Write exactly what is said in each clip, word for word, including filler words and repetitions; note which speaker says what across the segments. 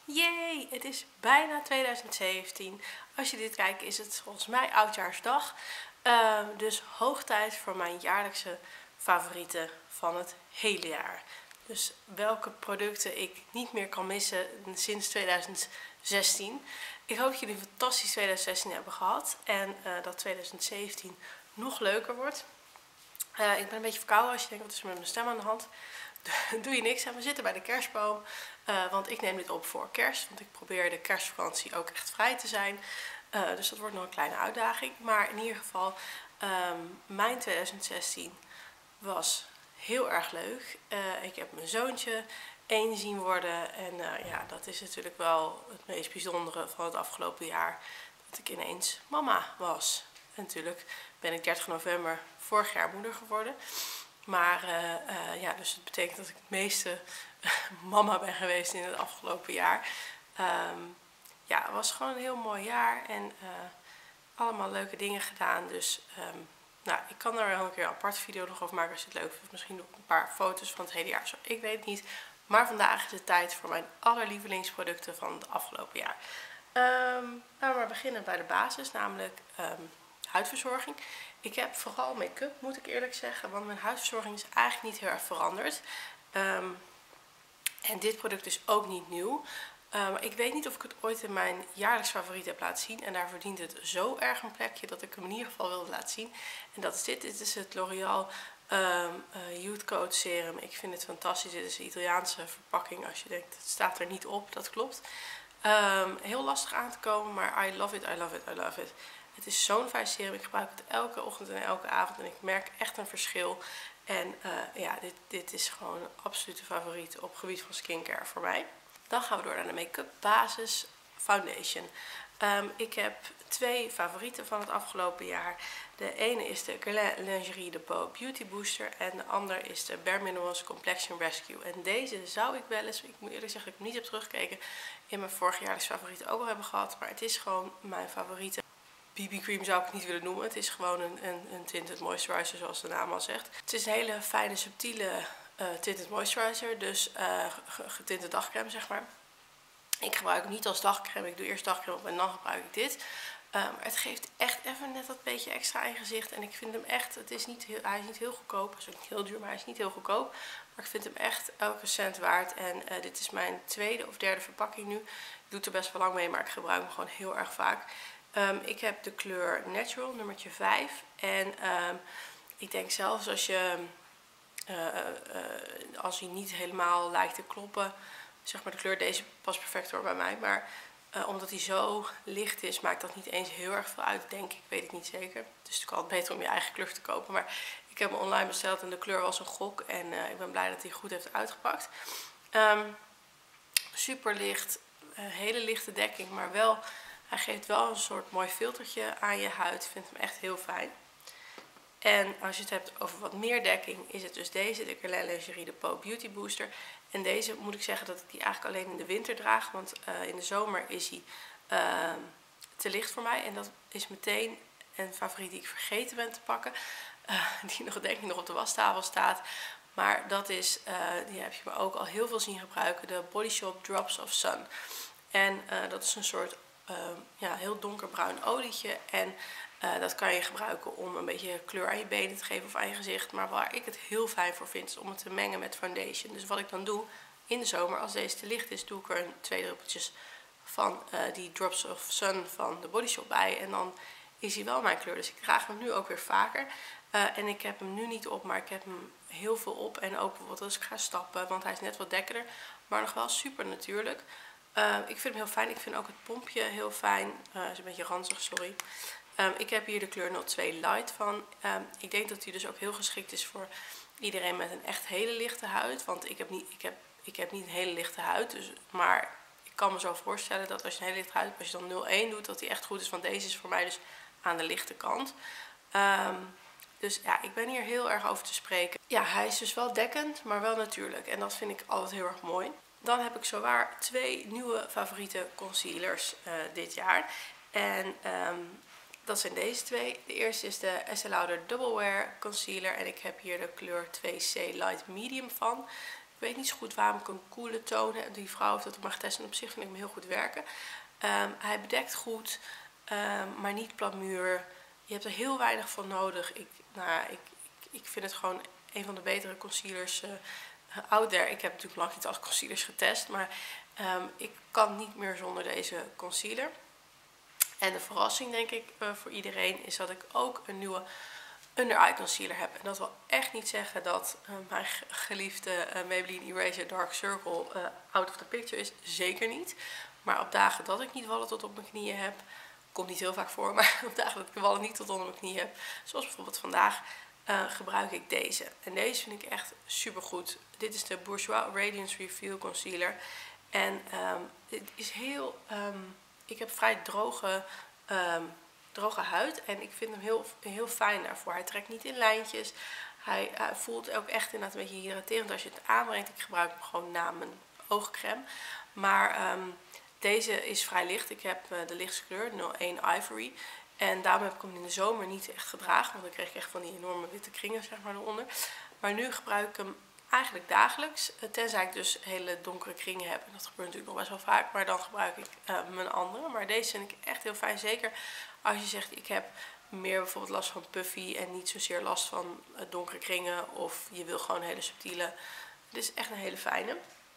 Speaker 1: Yay! Het is bijna tweeduizend zeventien. Als je dit kijkt is het volgens mij oudjaarsdag. Uh, dus hoog tijd voor mijn jaarlijkse favorieten van het hele jaar. Dus welke producten ik niet meer kan missen sinds tweeduizend zestien. Ik hoop dat jullie een fantastisch tweeduizend zestien hebben gehad. En uh, dat tweeduizend zeventien nog leuker wordt. Uh, ik ben een beetje verkouden. Als je denkt wat is er met mijn stem aan de hand. Doe je niks aan. We zitten bij de kerstboom. Uh, want ik neem dit op voor kerst. Want ik probeer de kerstvakantie ook echt vrij te zijn. Uh, dus dat wordt nog een kleine uitdaging. Maar in ieder geval, um, mijn tweeduizend zestien was heel erg leuk. Uh, ik heb mijn zoontje één zien worden. En uh, ja, dat is natuurlijk wel het meest bijzondere van het afgelopen jaar. Dat ik ineens mama was. En natuurlijk ben ik dertig november vorig jaar moeder geworden. Maar uh, uh, ja, dus het betekent dat ik het meeste mama ben geweest in het afgelopen jaar. Um, ja, het was gewoon een heel mooi jaar en uh, allemaal leuke dingen gedaan. Dus um, nou, ik kan daar wel een keer een aparte video nog over maken als je het leuk vindt. Misschien doe ik een paar foto's van het hele jaar, zo, ik weet het niet. Maar vandaag is het tijd voor mijn allerlievelingsproducten van het afgelopen jaar. Um, laten we maar beginnen bij de basis, namelijk um, huidverzorging. Ik heb vooral make-up, moet ik eerlijk zeggen, want mijn huidverzorging is eigenlijk niet heel erg veranderd. Um, en dit product is ook niet nieuw. Uh, maar ik weet niet of ik het ooit in mijn jaarlijks favoriet heb laten zien. En daar verdient het zo erg een plekje dat ik hem in ieder geval wilde laten zien. En dat is dit. Dit is het L'Oreal um, uh, Youth Coat Serum. Ik vind het fantastisch. Dit is de Italiaanse verpakking. Als je denkt, het staat er niet op. Dat klopt. Um, heel lastig aan te komen, maar I love it, I love it, I love it. Het is zo'n fijn serum. Ik gebruik het elke ochtend en elke avond. En ik merk echt een verschil. En uh, ja, dit, dit is gewoon een absolute favoriet op het gebied van skincare voor mij. Dan gaan we door naar de make-up basis foundation. Um, ik heb twee favorieten van het afgelopen jaar. De ene is de Guerlain Lingerie Depot Beauty Booster. En de andere is de Bare Minerals Complexion Rescue. En deze zou ik wel eens, ik moet eerlijk zeggen dat ik hem niet heb teruggekeken, in mijn vorig jaarlijks favorieten ook wel hebben gehad. Maar het is gewoon mijn favoriete. B B cream zou ik het niet willen noemen. Het is gewoon een, een, een tinted moisturizer zoals de naam al zegt. Het is een hele fijne subtiele uh, tinted moisturizer. Dus uh, getinte dagcreme zeg maar. Ik gebruik hem niet als dagcreme. Ik doe eerst dagcreme op en dan gebruik ik dit. Uh, maar het geeft echt even net dat beetje extra in gezicht. En ik vind hem echt, het is niet heel, hij is niet heel goedkoop. Hij is ook niet heel duur, maar hij is niet heel goedkoop. Maar ik vind hem echt elke cent waard. En uh, dit is mijn tweede of derde verpakking nu. Ik doe het er best wel lang mee, maar ik gebruik hem gewoon heel erg vaak. Um, ik heb de kleur Natural, nummertje vijf. En um, ik denk zelfs als je, uh, uh, als hij niet helemaal lijkt te kloppen, zeg maar de kleur, deze past perfect hoor bij mij. Maar uh, omdat hij zo licht is, maakt dat niet eens heel erg veel uit, denk ik. Weet ik niet zeker. Het is natuurlijk altijd beter om je eigen kleur te kopen. Maar ik heb hem online besteld en de kleur was een gok. En uh, ik ben blij dat hij goed heeft uitgepakt. Um, super licht, uh, hele lichte dekking, maar wel... Hij geeft wel een soort mooi filtertje aan je huid. Ik vind hem echt heel fijn. En als je het hebt over wat meer dekking, is het dus deze, de Guerlain Lingerie Depot Beauty Booster. En deze moet ik zeggen dat ik die eigenlijk alleen in de winter draag. Want uh, in de zomer is hij uh, te licht voor mij. En dat is meteen een favoriet die ik vergeten ben te pakken. Uh, die nog denk ik nog op de wastafel staat. Maar dat is, uh, die heb je me ook al heel veel zien gebruiken. De Body Shop Drops of Sun. En uh, dat is een soort... Uh, ja, heel donkerbruin olietje. En uh, dat kan je gebruiken om een beetje kleur aan je benen te geven of aan je gezicht. Maar waar ik het heel fijn voor vind, is om het te mengen met foundation. Dus wat ik dan doe in de zomer, als deze te licht is, doe ik er een, twee druppeltjes van uh, die Drops of Sun van de Body Shop bij. En dan is hij wel mijn kleur. Dus ik draag hem nu ook weer vaker. Uh, en ik heb hem nu niet op, maar ik heb hem heel veel op. En ook bijvoorbeeld als ik ga stappen, want hij is net wat dekkerder, maar nog wel super natuurlijk. Uh, ik vind hem heel fijn. Ik vind ook het pompje heel fijn. Uh, is een beetje ranzig, sorry. Um, ik heb hier de kleur nul twee Light van. Um, ik denk dat die dus ook heel geschikt is voor iedereen met een echt hele lichte huid. Want ik heb niet, ik heb, ik heb niet een hele lichte huid. Dus, maar ik kan me zo voorstellen dat als je een hele lichte huid hebt, als je dan nul één doet, dat die echt goed is. Want deze is voor mij dus aan de lichte kant. Um, dus ja, ik ben hier heel erg over te spreken. Ja, hij is dus wel dekkend, maar wel natuurlijk. En dat vind ik altijd heel erg mooi. Dan heb ik zowaar twee nieuwe favoriete concealers uh, dit jaar. En um, dat zijn deze twee. De eerste is de Estée Lauder Double Wear Concealer. En ik heb hier de kleur twee C Light Medium van. Ik weet niet zo goed waarom ik een koele toon heb. Die vrouw heeft het op mij getest en op zich vind ik hem heel goed werken. Um, hij bedekt goed, um, maar niet plamuur. Je hebt er heel weinig van nodig. Ik, nou, ik, ik, ik vind het gewoon een van de betere concealers uh, out there. Ik heb natuurlijk lang niet alle concealers getest, maar um, ik kan niet meer zonder deze concealer. En de verrassing denk ik uh, voor iedereen is dat ik ook een nieuwe under eye concealer heb. En dat wil echt niet zeggen dat uh, mijn geliefde uh, Maybelline Eraser Dark Circle uh, out of the picture is. Zeker niet. Maar op dagen dat ik niet wallen tot op mijn knieën heb, komt niet heel vaak voor, maar op dagen dat ik wallen niet tot onder mijn knieën heb, zoals bijvoorbeeld vandaag, uh, gebruik ik deze. En deze vind ik echt super goed. Dit is de Bourjois Radiance Reveal Concealer. En um, het is heel, um, ik heb vrij droge, um, droge huid en ik vind hem heel, heel fijn daarvoor. Hij trekt niet in lijntjes. Hij uh, voelt ook echt inderdaad een beetje hydraterend als je het aanbrengt. Ik gebruik hem gewoon na mijn oogcreme. Maar um, deze is vrij licht. Ik heb uh, de lichtste kleur, nul één Ivory. En daarom heb ik hem in de zomer niet echt gedragen. Want dan kreeg ik echt van die enorme witte kringen zeg maar eronder. Maar nu gebruik ik hem eigenlijk dagelijks. Tenzij ik dus hele donkere kringen heb. En dat gebeurt natuurlijk nog best wel vaak. Maar dan gebruik ik uh, mijn andere. Maar deze vind ik echt heel fijn. Zeker als je zegt ik heb meer bijvoorbeeld last van puffy. En niet zozeer last van uh, donkere kringen. Of je wil gewoon een hele subtiele. Dit is echt een hele fijne.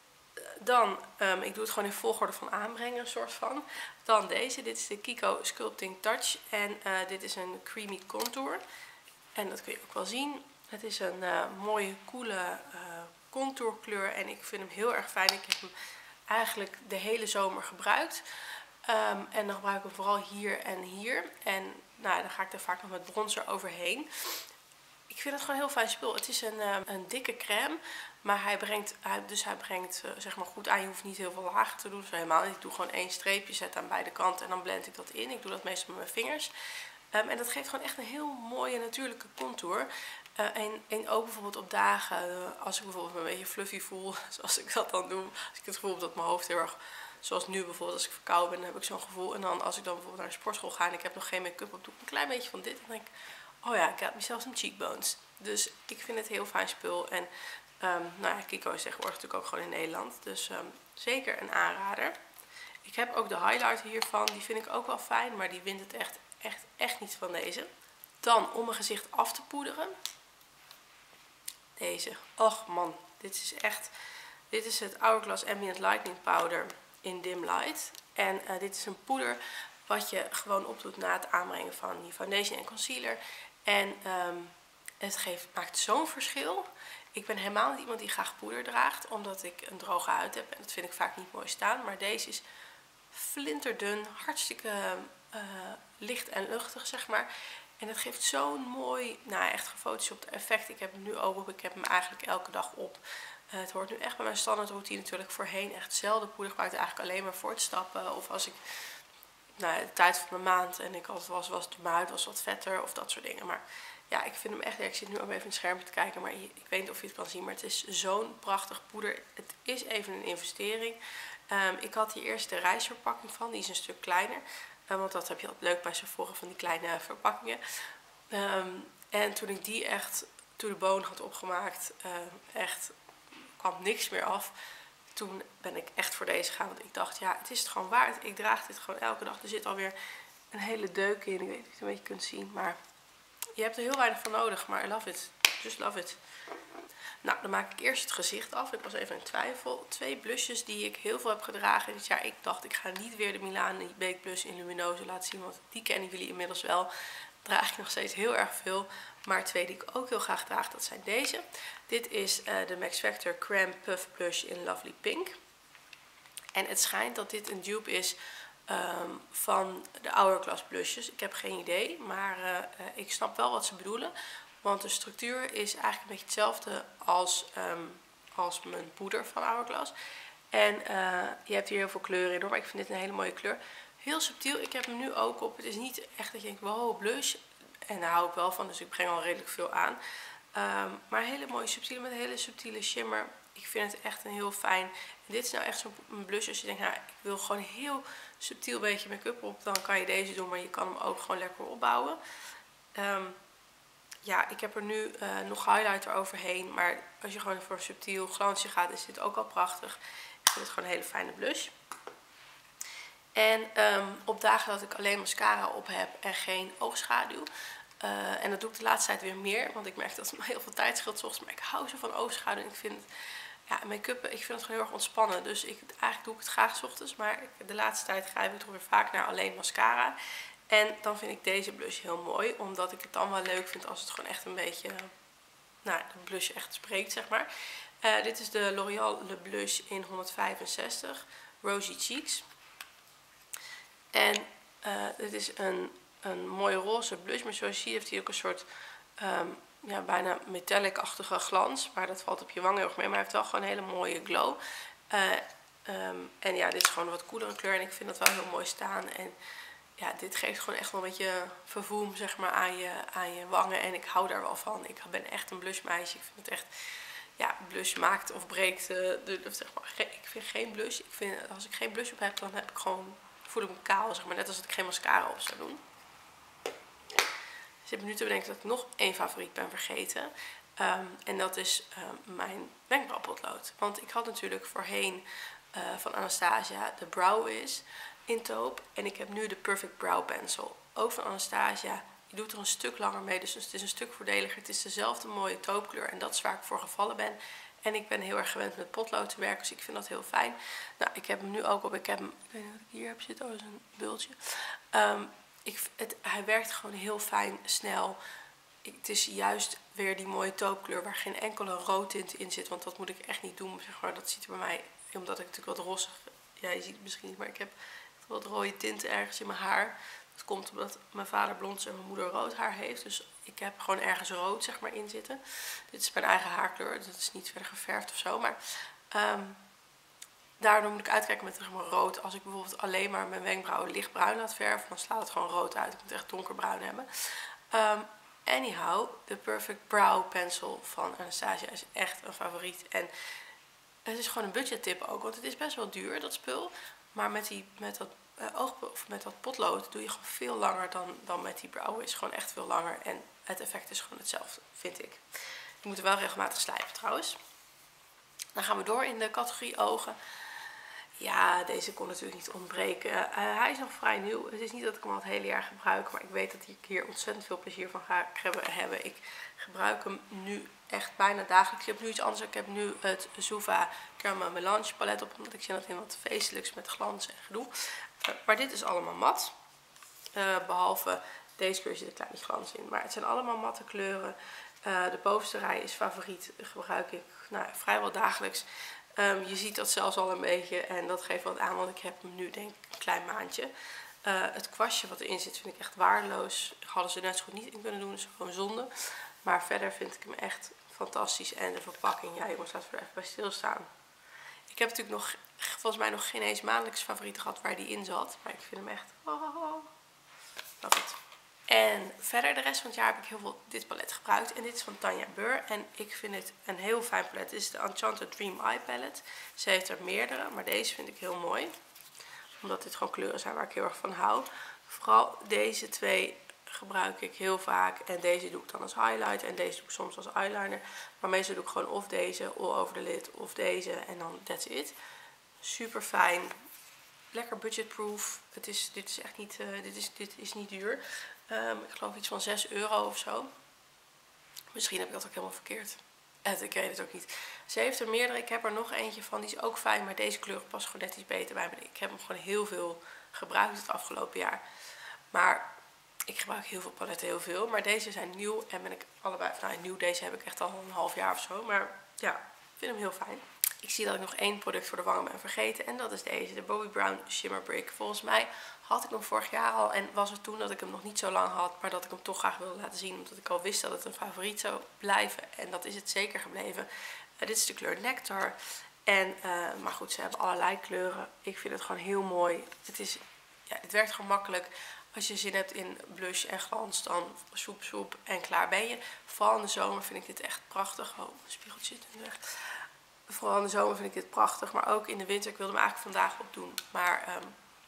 Speaker 1: Dan, um, ik doe het gewoon in volgorde van aanbrengen, een soort van. Dan deze, dit is de Kiko Sculpting Touch. En uh, dit is een creamy contour. En dat kun je ook wel zien. Het is een uh, mooie, coole uh, contourkleur. En ik vind hem heel erg fijn. Ik heb hem eigenlijk de hele zomer gebruikt. Um, en dan gebruik ik hem vooral hier en hier. En nou, dan ga ik er vaak nog met bronzer overheen. Ik vind het gewoon een heel fijn spul. Het is een, uh, een dikke crème. Maar hij brengt, hij, dus hij brengt uh, zeg maar goed aan. Je hoeft niet heel veel lagen te doen. Dus helemaal niet. Ik doe gewoon één streepje, zet aan beide kanten en dan blend ik dat in. Ik doe dat meestal met mijn vingers. Um, en dat geeft gewoon echt een heel mooie natuurlijke contour. Uh, en, en ook bijvoorbeeld op dagen, uh, als ik bijvoorbeeld me een beetje fluffy voel, zoals ik dat dan doe. Als ik het gevoel heb dat mijn hoofd heel erg, zoals nu bijvoorbeeld als ik verkouden ben, dan heb ik zo'n gevoel. En dan als ik dan bijvoorbeeld naar de sportschool ga en ik heb nog geen make-up op, doe ik een klein beetje van dit. En dan denk ik, oh ja, ik heb mezelf some cheekbones. Dus ik vind het heel fijn spul. En um, nou ja, Kiko is tegenwoordig natuurlijk ook gewoon in Nederland. Dus um, zeker een aanrader. Ik heb ook de highlighter hiervan. Die vind ik ook wel fijn, maar die wint het echt, echt, echt niet van deze. Dan om mijn gezicht af te poederen. Deze. Och man, dit is echt... Dit is het Hourglass Ambient Lightening Powder in Dim Light. En uh, dit is een poeder wat je gewoon opdoet na het aanbrengen van die foundation en concealer. En um, het geeft, maakt zo'n verschil. Ik ben helemaal niet iemand die graag poeder draagt, omdat ik een droge huid heb. En dat vind ik vaak niet mooi staan. Maar deze is flinterdun, hartstikke uh, licht en luchtig, zeg maar. En het geeft zo'n mooi, nou echt gefotoshopt effect. Ik heb hem nu ook op, ik heb hem eigenlijk elke dag op. Uh, het hoort nu echt bij mijn standaardroutine natuurlijk. Voorheen echt zelden poeder gebruikte, eigenlijk alleen maar voor het stappen. Of als ik, nou de tijd van de maand en ik altijd was, was mijn huid was wat vetter of dat soort dingen. Maar ja, ik vind hem echt, ja, ik zit nu ook even in het scherm te kijken, maar ik weet niet of je het kan zien. Maar het is zo'n prachtig poeder. Het is even een investering. Um, ik had hier eerst de reisverpakking van, die is een stuk kleiner. Uh, want dat heb je altijd leuk bij Sephora van die kleine verpakkingen. Um, en toen ik die echt to the bone had opgemaakt, uh, echt kwam niks meer af. Toen ben ik echt voor deze gegaan, want ik dacht, ja, het is het gewoon waard. Ik draag dit gewoon elke dag. Er zit alweer een hele deuk in. Ik weet niet of je het een beetje kunt zien, maar je hebt er heel weinig van nodig. Maar I love it. Just love it. Nou, dan maak ik eerst het gezicht af. Ik was even in twijfel. Twee blushes die ik heel veel heb gedragen dit jaar. Ik dacht, ik ga niet weer de Milani Baked Blush in Luminose laten zien, want die kennen jullie inmiddels wel. Draag ik nog steeds heel erg veel. Maar twee die ik ook heel graag draag, dat zijn deze. Dit is uh, de Max Factor Creme Puff Blush in Lovely Pink. En het schijnt dat dit een dupe is um, van de Hourglass blushes. Ik heb geen idee, maar uh, uh, ik snap wel wat ze bedoelen. Want de structuur is eigenlijk een beetje hetzelfde als, um, als mijn poeder van Hourglass. En uh, je hebt hier heel veel kleuren in hoor, maar ik vind dit een hele mooie kleur. Heel subtiel, ik heb hem nu ook op. Het is niet echt dat je denkt, wow, blush. En daar hou ik wel van, dus ik breng al redelijk veel aan. Um, maar hele mooie subtiele, met een hele subtiele shimmer. Ik vind het echt een heel fijn. En dit is nou echt zo'n blush als je denkt, nou, ik wil gewoon heel subtiel beetje make-up op. Dan kan je deze doen, maar je kan hem ook gewoon lekker opbouwen. Um, ja, ik heb er nu uh, nog highlighter overheen. Maar als je gewoon voor een subtiel glansje gaat, is dit ook al prachtig. Ik vind het gewoon een hele fijne blush. En um, op dagen dat ik alleen mascara op heb en geen oogschaduw. Uh, en dat doe ik de laatste tijd weer meer. Want ik merk dat het me heel veel tijd scheelt 's ochtends. Maar ik hou zo van oogschaduw. En ik vind het, ja, make-up, ik vind het gewoon heel erg ontspannen. Dus ik, eigenlijk doe ik het graag 's ochtends. Maar ik, de laatste tijd grijp ik toch weer vaak naar alleen mascara. En dan vind ik deze blush heel mooi. Omdat ik het dan wel leuk vind als het gewoon echt een beetje, nou, de blush echt spreekt, zeg maar. Uh, dit is de L'Oréal Le Blush in honderdvijfenzestig. Rosy Cheeks. En uh, dit is een, een mooie roze blush. Maar zoals je ziet heeft hij ook een soort um, ja, bijna metallic-achtige glans. Maar dat valt op je wang heel erg mee. Maar hij heeft wel gewoon een hele mooie glow. Uh, um, en ja, dit is gewoon een wat koelere kleur. En ik vind dat wel heel mooi staan. En ja, dit geeft gewoon echt wel een beetje vervoem, zeg maar, aan je, aan je wangen. En ik hou daar wel van. Ik ben echt een blushmeisje. Ik vind het echt, ja, blush maakt of breekt. Uh, de, zeg maar, ik vind geen blush. Ik vind, als ik geen blush op heb, dan heb ik gewoon, voel ik me kaal, zeg maar. Net als dat ik geen mascara op zou doen. Dus ik heb nu te bedenken dat ik nog één favoriet ben vergeten. Um, en dat is um, mijn wenkbrauwpotlood. Want ik had natuurlijk voorheen uh, van Anastasia de Brow Wiz in taupe. En ik heb nu de Perfect Brow Pencil. Ook van Anastasia. Je doet er een stuk langer mee. Dus het is een stuk voordeliger. Het is dezelfde mooie taupekleur. En dat is waar ik voor gevallen ben. En ik ben heel erg gewend met potlood te werken. Dus ik vind dat heel fijn. Nou, ik heb hem nu ook op. Ik heb hem, ik weet niet wat ik hier heb zitten. Oh, dat is een bultje. Um, ik, het, hij werkt gewoon heel fijn, snel. Ik, het is juist weer die mooie taupekleur waar geen enkele roodtint in zit. Want dat moet ik echt niet doen. Zeg maar. Dat ziet er bij mij, omdat ik natuurlijk wat rossig. Ja, je ziet het misschien niet, maar ik heb wat rode tinten ergens in mijn haar. Dat komt omdat mijn vader blond is en mijn moeder rood haar heeft. Dus ik heb gewoon ergens rood, zeg maar, in zitten. Dit is mijn eigen haarkleur. Dus dat is niet verder geverfd of zo. Maar um, daardoor moet ik uitkijken met, zeg maar, rood. Als ik bijvoorbeeld alleen maar mijn wenkbrauwen lichtbruin laat verven, dan slaat het gewoon rood uit. Ik moet het echt donkerbruin hebben. Um, anyhow, de Perfect Brow Pencil van Anastasia is echt een favoriet. En het is gewoon een budgettip ook. Want het is best wel duur, dat spul. Maar met, die, met dat Uh, oog, of met dat potlood doe je gewoon veel langer dan, dan met die Brow Wiz. Gewoon echt veel langer. En het effect is gewoon hetzelfde, vind ik. Je moet er wel regelmatig slijpen trouwens. Dan gaan we door in de categorie ogen. Ja, deze kon natuurlijk niet ontbreken. Uh, hij is nog vrij nieuw. Het is niet dat ik hem al het hele jaar gebruik. Maar ik weet dat ik hier ontzettend veel plezier van ga hebben. Ik gebruik hem nu echt bijna dagelijks. Ik heb nu iets anders. Ik heb nu het Zuva Caramel Melange palet op. Omdat ik zin had in wat feestelijks met glans en gedoe. Uh, maar dit is allemaal mat. Uh, behalve deze kleur zit een klein glans in. Maar het zijn allemaal matte kleuren. Uh, de bovenste rij is favoriet. Gebruik ik nou, vrijwel dagelijks. Um, je ziet dat zelfs al een beetje. En dat geeft wat aan. Want ik heb hem nu denk ik een klein maandje. Uh, het kwastje wat erin zit vind ik echt waardeloos. Hadden ze net zo goed niet in kunnen doen. Dat is gewoon zonde. Maar verder vind ik hem echt fantastisch. En de verpakking. Ja, jongens, laten we er even bij stilstaan. Ik heb natuurlijk nog, volgens mij nog geen eens maandelijks favorieten gehad waar die in zat. Maar ik vind hem echt, oh, oh, love it. En verder de rest van het jaar heb ik heel veel dit palet gebruikt. En dit is van Tanya Burr. En ik vind het een heel fijn palet. Dit is de Enchanted Dream Eye Palette. Ze heeft er meerdere, maar deze vind ik heel mooi. Omdat dit gewoon kleuren zijn waar ik heel erg van hou. Vooral deze twee gebruik ik heel vaak. En deze doe ik dan als highlight. En deze doe ik soms als eyeliner. Maar meestal doe ik gewoon of deze, all over the lid, of deze. En dan that's it. Super fijn. Lekker budgetproof. Het is, dit is echt niet, uh, dit is, dit is niet duur. Um, ik geloof iets van zes euro of zo. Misschien heb ik dat ook helemaal verkeerd. En ik weet het ook niet. Ze heeft er meerdere. Ik heb er nog eentje van. Die is ook fijn. Maar deze kleur past gewoon net iets beter bij me. Ik heb hem gewoon heel veel gebruikt het afgelopen jaar. Maar ik gebruik heel veel paletten, heel veel. Maar deze zijn nieuw. En ben ik allebei... Nou, nieuw. Deze heb ik echt al een half jaar of zo. Maar ja, ik vind hem heel fijn. Ik zie dat ik nog één product voor de wangen ben vergeten. En dat is deze. De Bobbi Brown Shimmer Brick. Volgens mij had ik hem vorig jaar al. En was het toen dat ik hem nog niet zo lang had. Maar dat ik hem toch graag wilde laten zien. Omdat ik al wist dat het een favoriet zou blijven. En dat is het zeker gebleven. Uh, dit is de kleur Nectar. En, uh, maar goed, ze hebben allerlei kleuren. Ik vind het gewoon heel mooi. Het, is, ja, het werkt gewoon makkelijk. Als je zin hebt in blush en glans, dan soep soep en klaar ben je. Vooral in de zomer vind ik dit echt prachtig. Oh, de spiegeltje zit in de weg. Vooral in de zomer vind ik dit prachtig. Maar ook in de winter. Ik wilde hem eigenlijk vandaag opdoen. Maar um,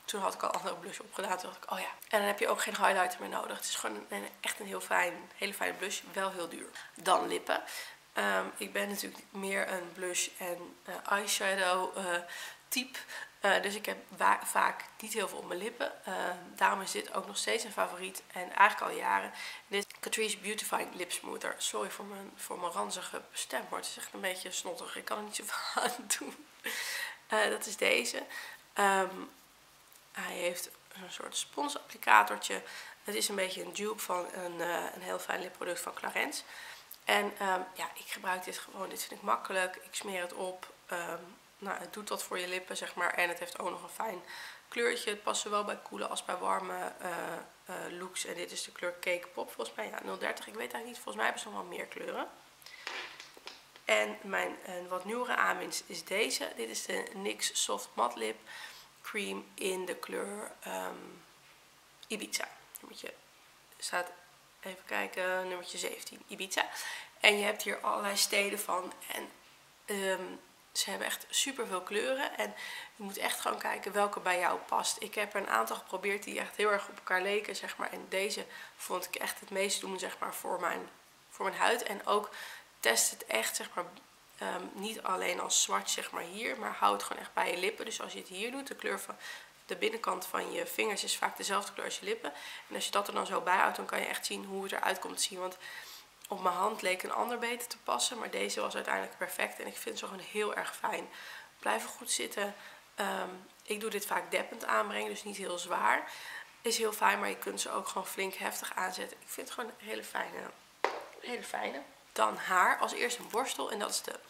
Speaker 1: toen had ik al andere blush opgedaan. Toen dacht ik, oh ja. En dan heb je ook geen highlighter meer nodig. Het is gewoon een, een, echt een heel fijn, hele fijne blush. Wel heel duur. Dan lippen. Um, ik ben natuurlijk meer een blush en uh, eyeshadow uh, type. Uh, dus ik heb vaak niet heel veel op mijn lippen. Uh, daarom is dit ook nog steeds een favoriet. En eigenlijk al jaren. Dit is Catrice Beautifying Lip Smoother. Sorry voor mijn, voor mijn ranzige stem. Maar het is echt een beetje snottig. Ik kan er niet zoveel aan doen. Uh, dat is deze. Um, hij heeft een soort sponsapplicatortje. Het is een beetje een dupe van een, uh, een heel fijn lipproduct van Clarins. En um, ja, ik gebruik dit gewoon. Dit vind ik makkelijk. Ik smeer het op. Um, nou, het doet wat voor je lippen, zeg maar. En het heeft ook nog een fijn kleurtje. Het past zowel bij koele als bij warme uh, uh, looks. En dit is de kleur Cake Pop. Volgens mij ja, nul dertig. Ik weet eigenlijk niet. Volgens mij hebben ze nog wel meer kleuren. En mijn een wat nieuwere aanwinst is deze. Dit is de N Y X Soft Matte Lip Cream in de kleur um, Ibiza. Nummertje staat, even kijken, nummertje zeventien, Ibiza. En je hebt hier allerlei steden van. En um, ze hebben echt super veel kleuren. En je moet echt gewoon kijken welke bij jou past. Ik heb er een aantal geprobeerd die echt heel erg op elkaar leken, zeg maar. En deze vond ik echt het meest doen, zeg maar, voor mijn, voor mijn huid. En ook test het echt, zeg maar, um, niet alleen als zwart, zeg maar, hier. Maar hou het gewoon echt bij je lippen. Dus als je het hier doet, de kleur van de binnenkant van je vingers is vaak dezelfde kleur als je lippen. En als je dat er dan zo bij houdt, dan kan je echt zien hoe het eruit komt te zien. Want op mijn hand leek een ander beter te passen. Maar deze was uiteindelijk perfect. En ik vind ze gewoon heel erg fijn. Blijven goed zitten. Um, ik doe dit vaak deppend aanbrengen. Dus niet heel zwaar. Is heel fijn. Maar je kunt ze ook gewoon flink heftig aanzetten. Ik vind het gewoon een hele fijne. Hele fijne. Dan haar. Als eerst een borstel. En dat is de...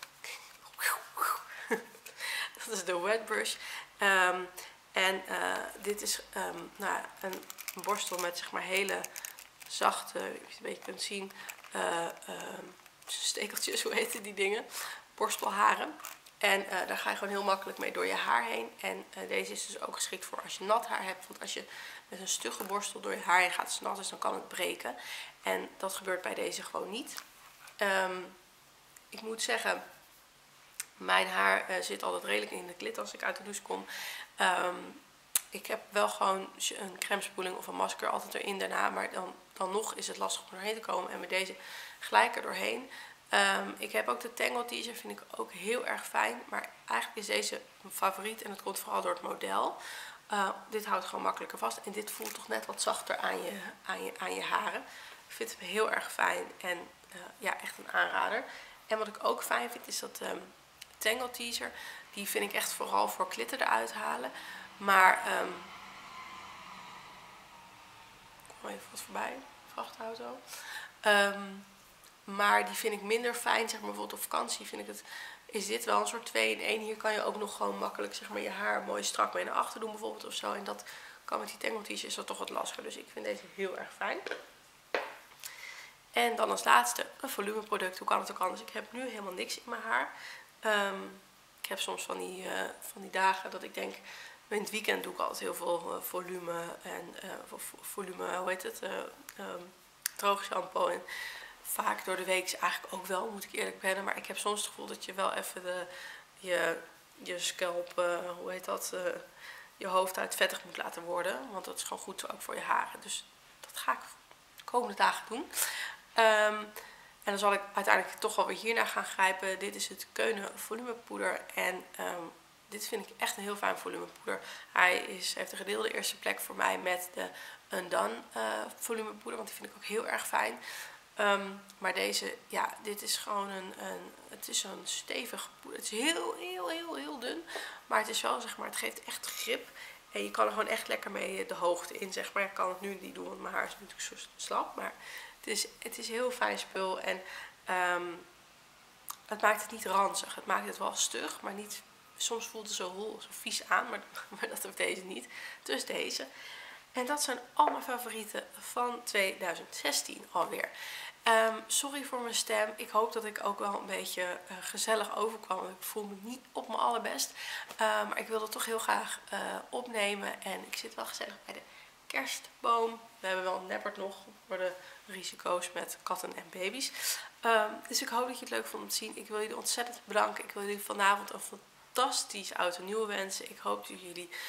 Speaker 1: dat is de wet brush. Um, en uh, dit is um, nou, een, een borstel met, zeg maar, hele zachte, je het een beetje kunt zien, uh, uh, stekeltjes, hoe heten die dingen? Borstelharen. En uh, daar ga je gewoon heel makkelijk mee door je haar heen. En uh, deze is dus ook geschikt voor als je nat haar hebt. Want als je met een stugge borstel door je haar heen gaat, als het nat is, dan kan het breken. En dat gebeurt bij deze gewoon niet. Um, ik moet zeggen, mijn haar uh, zit altijd redelijk in de klit als ik uit de douche kom. Um, ik heb wel gewoon een crème spoeling of een masker altijd erin daarna. Maar dan, dan nog is het lastig om doorheen te komen. En met deze gelijk er doorheen. Um, ik heb ook de Tangle Teaser, vind ik ook heel erg fijn. Maar eigenlijk is deze mijn favoriet. En dat komt vooral door het model. Uh, dit houdt gewoon makkelijker vast. En dit voelt toch net wat zachter aan je, aan je, aan je haren. Ik vind het heel erg fijn. En uh, ja, echt een aanrader. En wat ik ook fijn vind is dat um, Tangle Teaser. Die vind ik echt vooral voor glitter eruit halen. Maar, um, ik kom even wat voorbij, vrachtauto. Um, maar die vind ik minder fijn, zeg maar bijvoorbeeld op vakantie vind ik het, is dit wel een soort twee in één. Hier kan je ook nog gewoon makkelijk, zeg maar, je haar mooi strak mee naar achter doen bijvoorbeeld of zo. En dat kan met die Tangle Teaser, is dat toch wat lastiger. Dus ik vind deze heel erg fijn. En dan als laatste een volumeproduct. Hoe kan het ook anders? Ik heb nu helemaal niks in mijn haar. Um, ik heb soms van die, uh, van die dagen dat ik denk, in het weekend doe ik altijd heel veel uh, volume en uh, volume, hoe heet het, uh, um, droog shampoo. En vaak door de week is eigenlijk ook wel, moet ik eerlijk bekennen. Maar ik heb soms het gevoel dat je wel even de, je, je scalp, uh, hoe heet dat, uh, je hoofd uit vettig moet laten worden. Want dat is gewoon goed ook voor je haren. Dus dat ga ik de komende dagen doen. Um, en dan zal ik uiteindelijk toch wel weer hiernaar gaan grijpen. Dit is het Keunen volumepoeder. En um, dit vind ik echt een heel fijn volumepoeder. Hij is, heeft een gedeelde eerste plek voor mij met de Undone uh, volumepoeder. Want die vind ik ook heel erg fijn. Um, maar deze, ja, dit is gewoon een, een het is zo'n stevig poeder. Het is heel, heel, heel, heel dun. Maar het is wel, zeg maar, het geeft echt grip. En je kan er gewoon echt lekker mee de hoogte in, zeg maar. Ik kan het nu niet doen, want mijn haar is natuurlijk zo slap. Maar het is, het is heel fijn spul. En um, het maakt het niet ranzig. Het maakt het wel stug, maar niet... Soms voelt het zo hol, zo vies aan, maar, maar dat heeft deze niet. Dus deze. En dat zijn al mijn favorieten van tweeduizend zestien alweer. Um, sorry voor mijn stem. Ik hoop dat ik ook wel een beetje uh, gezellig overkwam. Ik voel me niet op mijn allerbest. Uh, maar ik wilde toch heel graag uh, opnemen. En ik zit wel gezellig bij de kerstboom. We hebben wel een neppert nog voor de risico's met katten en baby's. Um, dus ik hoop dat je het leuk vond om te zien. Ik wil jullie ontzettend bedanken. Ik wil jullie vanavond een fantastisch oud en nieuw wensen. Ik hoop dat jullie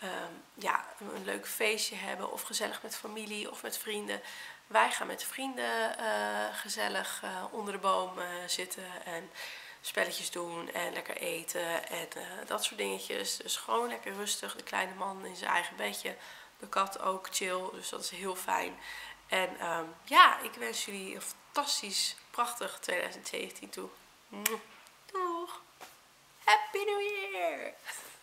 Speaker 1: um, ja, een leuk feestje hebben of gezellig met familie of met vrienden. Wij gaan met vrienden uh, gezellig uh, onder de boom uh, zitten en spelletjes doen en lekker eten en uh, dat soort dingetjes. Dus gewoon lekker rustig. De kleine man in zijn eigen bedje. De kat ook chill, dus dat is heel fijn. En um, ja, ik wens jullie een fantastisch, prachtig twintig zeventien toe. Doeg! Happy New Year!